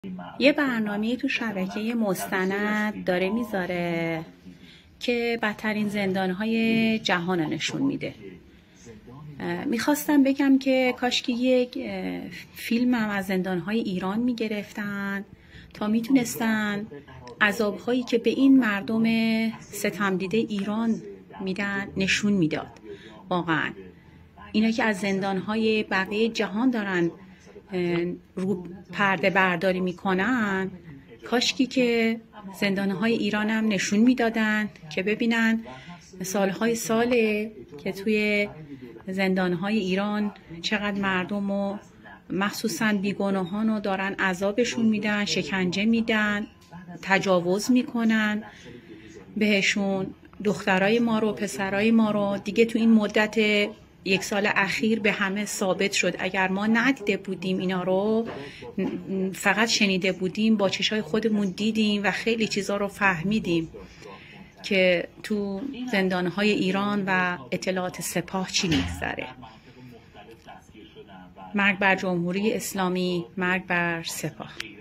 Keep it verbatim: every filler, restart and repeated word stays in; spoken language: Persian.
یه برنامه تو شبکه مستند داره میذاره که بدترین زندانهای جهان رو نشون میده. میخواستم بگم که کاشکی یک فیلم هم از زندانهای ایران میگرفتن تا میتونستن عذابهایی که به این مردم ستمدیده ایران میدن نشون میداد. واقعا اینا که از زندانهای بقیه جهان دارن رو پرده برداری میکنن، کاشکی که زندانهای ایران هم نشون میدادن که ببینن سالهای ساله که توی زندانهای ایران چقدر مردم و مخصوصا بیگناهان رو دارن عذابشون میدن، شکنجه میدن، تجاوز میکنن بهشون. دخترای ما رو، پسرای ما رو دیگه تو این مدت یک سال اخیر به همه ثابت شد. اگر ما ندیده بودیم اینا رو، فقط شنیده بودیم، با چشای خودمون دیدیم و خیلی چیزا رو فهمیدیم که تو زندانهای ایران و اطلاعات سپاه چی میگذره. مرگ بر جمهوری اسلامی، مرگ بر سپاه.